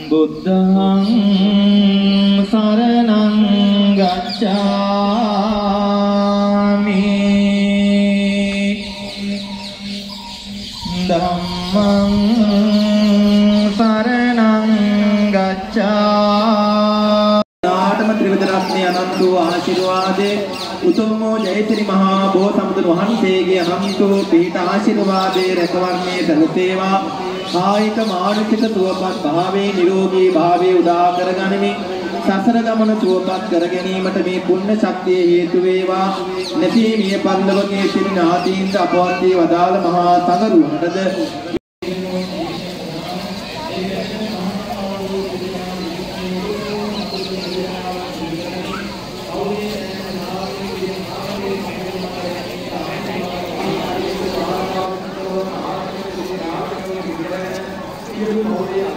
බුද්ධං සරණං ගච්ඡාමි ධම්මං සරණං ගච්ඡාමි නාටම ත්‍රිවිධ රත්නයේ අනන්ත වූ ආශිර්වාදේ උතුම් ජයශ්‍රී මහා බෝසත්තුන් වහන්සේගේ අනන්ත වූ පිහිට ආශිර්වාදේ රැකවරණයේ දලතේවා කායික මානසික සුවපත් භාවයේ නිරෝගී භාවයේ උදා කරගනිමින් සසර ගමන සුවපත් කර ගැනීමට මේ පුණ්‍ය ශක්තිය හේතු වේවා. නැති මිය පරලොවගේ සිටින ආදීන්ට අපවත් වේ වදාළ මහා සංඝරුවනටද Bodhiya